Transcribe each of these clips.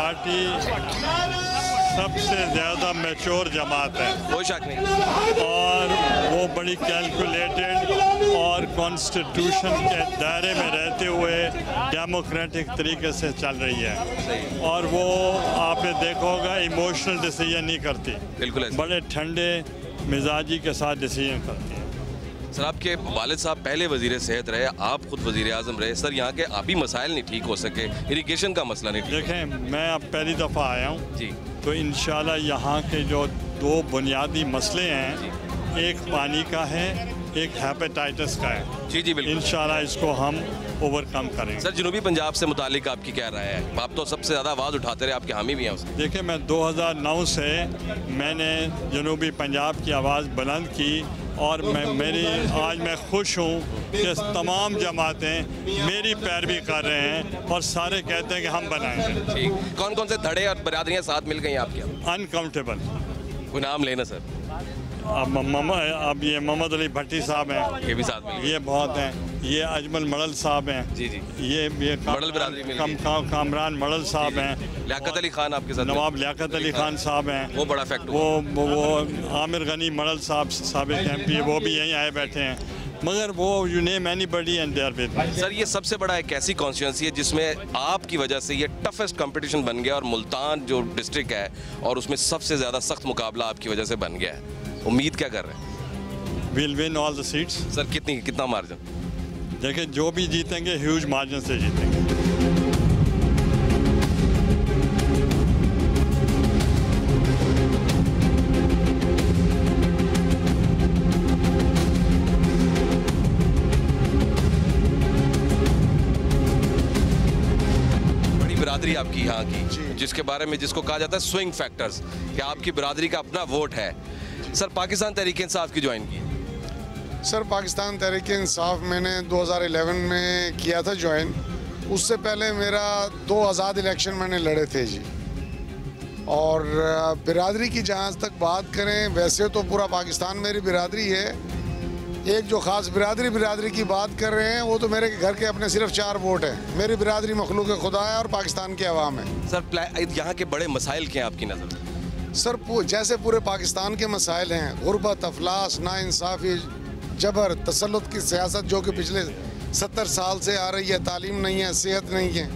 Party सबसे ज़्यादा mature जमात है, कोई शक नहीं, और वो बड़ी कैलकुलेटेड और कॉन्स्टिट्यूशन के दायरे में रहते हुए डेमोक्रेटिक तरीके से चल रही है। और वो आपने देखा होगा इमोशनल डिसीजन नहीं करती, बिल्कुल बड़े ठंडे मिजाजी के साथ डिसीजन करती है। सर आपके वालिद साहब पहले वजीर सेहत रहे, आप खुद वजीर आज़म रहे। सर यहाँ के आबी मसाइल नहीं ठीक हो सके, इरिगेशन का मसला नहीं ठीक। देखें, मैं अब पहली दफ़ा आया हूँ जी, तो इंशाल्लाह यहाँ के जो दो बुनियादी मसले हैं, एक पानी का है, एक हेपेटाइटिस का है। जी जी बिल्कुल, इंशाल्लाह इसको हम ओवरकम करेंगे। सर जनूबी पंजाब से मुतालिक आपकी क्या राय है? आप तो सबसे ज़्यादा आवाज़ उठाते रहे, आपके हामी भी हैं उसमें। देखिए, मैं 2009 से मैंने जनूबी पंजाब की आवाज़ बुलंद की, और आज मैं खुश हूँ कि तमाम जमातें मेरी पैरवी कर रहे हैं और सारे कहते हैं कि हम बनाएंगे। ठीक, कौन कौन से धड़े और बरादरियाँ साथ मिल गई आपके? अनकाउंटेबल। कोई नाम लेना सर? अब ये मोहम्मद अली भट्टी साहब हैं, ये भी साथ मिल गए। ये बहुत हैं। ये अजमल मड़ल साहब हैं। जी जी, ये मड़ल बरादरी मिल गई। कामरान मड़ल साहब हैं। लियाकत अली खान आपके साथ, नवाब लियाकत अली खान साहब हैं। वो बड़ा फैक्ट। वो आमिर गनी मड़ल साहब साबिक MP, वो भी यहीं आए बैठे हैं। मगर वो you name anybody and they are with me. Sir ये सबसे बड़ा एक ऐसी कॉन्स्टिट्यूंसी है जिसमें आपकी वजह से ये टफेस्ट कंपटीशन बन गया, और मुल्तान जो डिस्ट्रिक्ट है और उसमें सबसे ज़्यादा सख्त मुकाबला आपकी वजह से बन गया है। उम्मीद क्या कर रहे हैं? Will win all the seats. Sir कितना मार्जिन? देखिए, जो भी जीतेंगे ह्यूज मार्जिन से जीतेंगे। बड़ी बिरादरी आपकी यहाँ की, जिसके बारे में जिसको कहा जाता है स्विंग फैक्टर्स, कि आपकी बिरादरी का अपना वोट है। सर पाकिस्तान तहरीक इंसाफ की ज्वाइन की? सर पाकिस्तान तहरीक इंसाफ मैंने 2011 में किया था ज्वाइन। उससे पहले मेरा 2 आज़ाद इलेक्शन मैंने लड़े थे जी। और बिरादरी की जहाँ तक बात करें, वैसे तो पूरा पाकिस्तान मेरी बिरादरी है। एक जो ख़ास बिरादरी की बात कर रहे हैं, वो तो मेरे घर के अपने सिर्फ 4 वोट हैं। मेरी बिरादरी मखलूक खुदा है और पाकिस्तान की आवाम है। सर यहाँ के बड़े मसाइल क्या हैं आपकी नज़र में? सर जैसे पूरे पाकिस्तान के मसाइल हैं, गुर्बत, अफलास, नाइंसाफ़ी, जबर, तसल्लुत की सियासत जो कि पिछले 70 साल से आ रही है, तालीम नहीं है, सेहत नहीं है,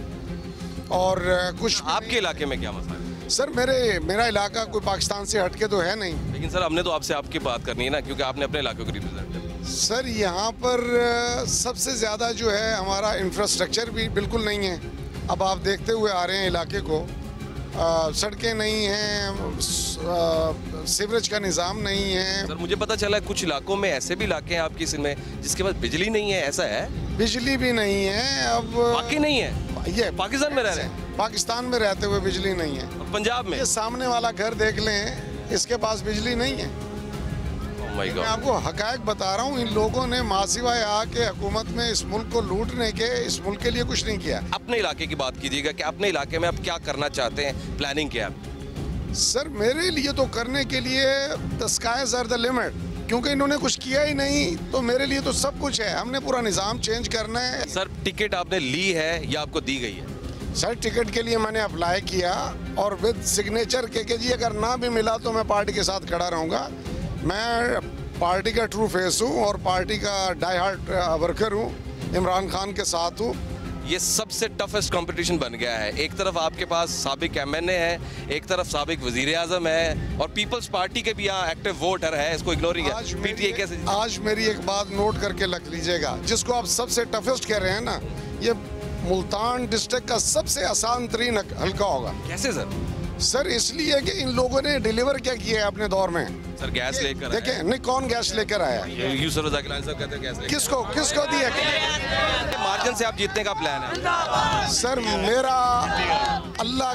और कुछ। आपके इलाके में क्या मसला है? सर मेरा इलाका कोई पाकिस्तान से हटके तो है नहीं। लेकिन सर हमने तो आपसे आपकी बात करनी है ना, क्योंकि आपने अपने इलाके को रिप्रेजेंट किया। सर यहाँ पर सबसे ज़्यादा जो है हमारा इंफ्रास्ट्रक्चर भी बिल्कुल नहीं है। अब आप देखते हुए आ रहे हैं इलाके को, सड़कें नहीं हैं, सीवरेज का निज़ाम नहीं है। सर मुझे पता चला है कुछ इलाकों में ऐसे भी इलाके हैं आपकी में जिसके पास बिजली नहीं है, ऐसा है? बिजली भी नहीं है। अब बाकी नहीं है, ये पाकिस्तान में रह रहे हैं, पाकिस्तान में रहते हुए बिजली नहीं है। और पंजाब में ये सामने वाला घर देख लें, इसके पास बिजली नहीं है। मैं आपको हकायक बता रहा हूँ, इन लोगों ने मासिवाए आके हुकूमत में इस मुल्क को लूटने के, इस मुल्क के लिए कुछ नहीं किया। अपने इलाके की बात कीजिएगा कि अपने इलाके में आप क्या करना चाहते हैं, प्लानिंग क्या है? सर मेरे लिए तो करने के लिए the skies are the limit, क्योंकि इन्होंने कुछ किया ही नहीं, तो मेरे लिए तो सब कुछ है। हमने पूरा निज़ाम चेंज करना है। सर टिकट आपने ली है या आपको दी गई है? सर टिकट के लिए मैंने अप्लाई किया, और विद सिग्नेचर के जी अगर ना भी मिला तो मैं पार्टी के साथ खड़ा रहूँगा। मैं पार्टी का ट्रू फेस हूँ और पार्टी का डाई हार्ट वर्कर हूँ, इमरान खान के साथ हूँ। ये सबसे टफेस्ट कंपटीशन बन गया है। एक तरफ आपके पास साबिक MNA है, एक तरफ साबिक वजीर आज़म है, और पीपल्स पार्टी के भी यहाँ एक्टिव वोटर है, इसको इग्नोर नहीं किया। PTA कैसे? आज मेरी एक बात नोट करके रख लीजिएगा, जिसको आप सबसे टफेस्ट कह रहे हैं ना, ये मुल्तान डिस्ट्रिक्ट का सबसे आसान तरीन हल्का होगा। कैसे सर? सर इसलिए कि इन लोगों ने डिलीवर क्या किया है अपने दौर में। सर गैस लेकर देखें, नहीं कौन गैस लेकर आया? किसको दिया? मार्जिन से आप जीतने का प्लान है? सर मेरा अल्लाह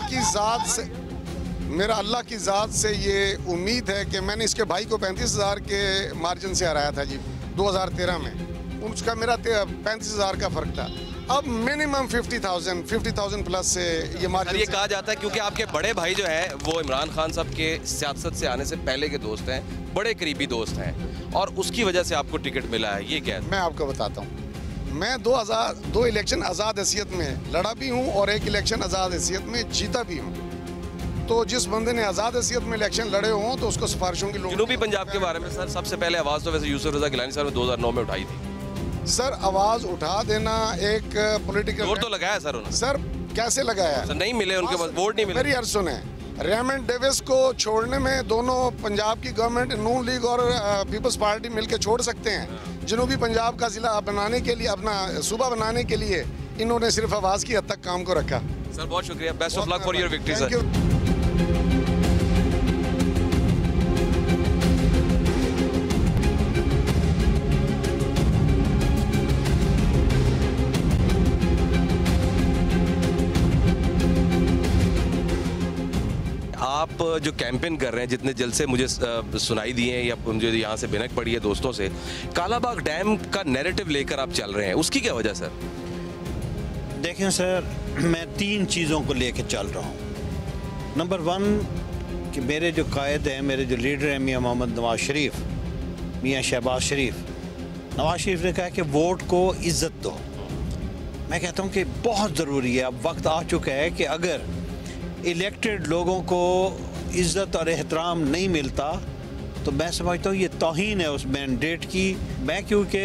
की ज़ात से ये उम्मीद है कि मैंने इसके भाई को 35,000 के मार्जिन से हराया था जी 2013 में। उसका मेरा 35,000 का फ़र्क था। अब मिनिमम 50,000 प्लस से ये मार्जिन। ये कहा जाता है क्योंकि आपके बड़े भाई जो हैं वो इमरान खान साहब के सियासत से आने से पहले के दोस्त हैं, बड़े करीबी दोस्त हैं, और उसकी वजह से आपको टिकट मिला है। ये क्या है? मैं आपको बताता हूँ। मैं 2 इलेक्शन आज़ाद हैसियत में लड़ा भी हूँ और एक इलेक्शन आज़ाद हैसियत में जीता भी हूँ। तो जिस बंदे ने आज़ाद हैसियत में इलेक्शन लड़े हों तो उसको सिफारिशों की लोग। जनूबी पंजाब के बारे में सर सबसे पहले आवाज़ तो वैसे यूसुफ रज़ा गिलानी साहब ने 2009 में उठाई थी। सर आवाज़ उठा देना एक पॉलिटिकल जोर तो लगाया सर उन्होंने। सर कैसे लगाया? सर नहीं मिले उनके पास वोट नहीं मिले। मेरी अर्ज सुने, रेमंड डेविस को छोड़ने में दोनों पंजाब की गवर्नमेंट नून लीग और पीपल्स पार्टी मिलकर छोड़ सकते हैं। जनूबी पंजाब का जिला बनाने के लिए, अपना सूबा बनाने के लिए इन्होंने सिर्फ आवाज़ की हद तक काम को रखा। सर बहुत शुक्रिया, best of luck for your victory sir. आप जो कैंपेन कर रहे हैं, जितने जल्द से मुझे सुनाई दिए हैं या मुझे यहाँ से भिनक पड़ी है दोस्तों से, काला बाग डैम का नैरेटिव लेकर आप चल रहे हैं, उसकी क्या वजह सर? देखें सर, मैं 3 चीज़ों को लेकर चल रहा हूँ। नंबर 1 कि मेरे जो कायद हैं, मेरे जो लीडर हैं मियाँ मोहम्मद नवाज शरीफ, मियाँ शहबाज शरीफ, नवाज शरीफ ने कहा कि वोट को इज़्ज़त दो। मैं कहता हूँ कि बहुत ज़रूरी है, अब वक्त आ चुका है कि अगर इलेक्टेड लोगों को इज़्ज़त और एहतराम नहीं मिलता तो मैं समझता हूँ ये तौहीन है उस मैंडेट की। मैं क्योंकि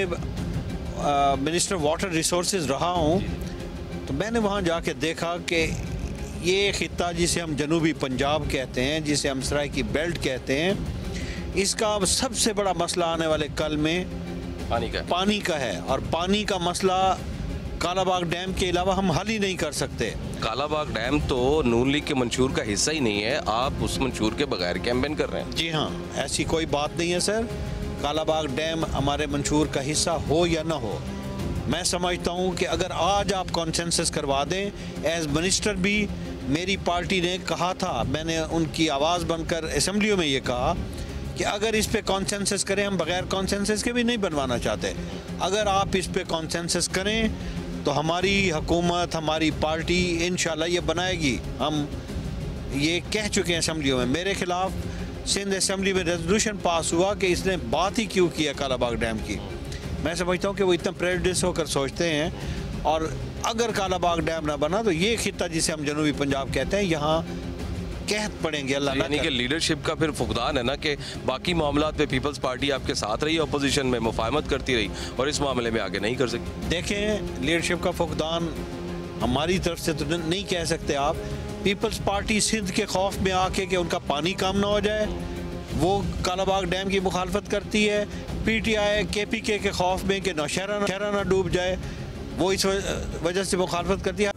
मिनिस्टर वाटर रिसोर्सेज रहा हूँ तो मैंने वहाँ जाके देखा कि ये खित्ता जिसे हम जनूबी पंजाब कहते हैं, जिसे हम सराय की बेल्ट कहते हैं, इसका सबसे बड़ा मसला आने वाले कल में पानी का है। और पानी का मसला काला बाग डैम के अलावा हम हल ही नहीं कर सकते। काला बाग डैम तो नून लीग के मंशूर का हिस्सा ही नहीं है, आप उस मंशूर के बगैर कैंपेन कर रहे हैं। जी हाँ, ऐसी कोई बात नहीं है सर। काला बाग डैम हमारे मंशूर का हिस्सा हो या ना हो, मैं समझता हूँ कि अगर आज आप कॉन्सेंसस करवा दें, एज मिनिस्टर भी मेरी पार्टी ने कहा था, मैंने उनकी आवाज़ बनकर असम्बलियों में ये कहा कि अगर इस पे कॉन्सेंसस करें, हम बगैर कॉन्सेंसस के भी नहीं बनवाना चाहते, अगर आप इस पे कॉन्सेंसस करें तो हमारी हुकूमत, हमारी पार्टी इंशाल्लाह ये बनाएगी। हम ये कह चुके हैं असम्बलियों में। मेरे खिलाफ सिंध असम्बली में रेजोल्यूशन पास हुआ कि इसने बात ही क्यों किया काला बाग डैम की। मैं समझता हूँ कि वो इतना प्रेजुडिस होकर सोचते हैं, और अगर काला बाग डैम ना बना तो ये खित्ता जिसे हम जनूबी पंजाब कहते हैं, यहाँ कहत पड़ेंगे अल्लाह। यानी कि लीडरशिप का फिर फुकदान है ना कि बाकी मामलात पे पीपल्स पार्टी आपके साथ रही, अपोजिशन में मुफाहमत करती रही और इस मामले में आगे नहीं कर सकती। देखें, लीडरशिप का फुकदान हमारी तरफ से तो नहीं कह सकते आप। पीपल्स पार्टी सिंध के खौफ में आके कि उनका पानी कम ना हो जाए, वो काला बाग डैम की मुखालफत करती है। PTI KPK के खौफ में कि नौशहरा ना डूब जाए, वो इस वजह से मुखालफत करती है।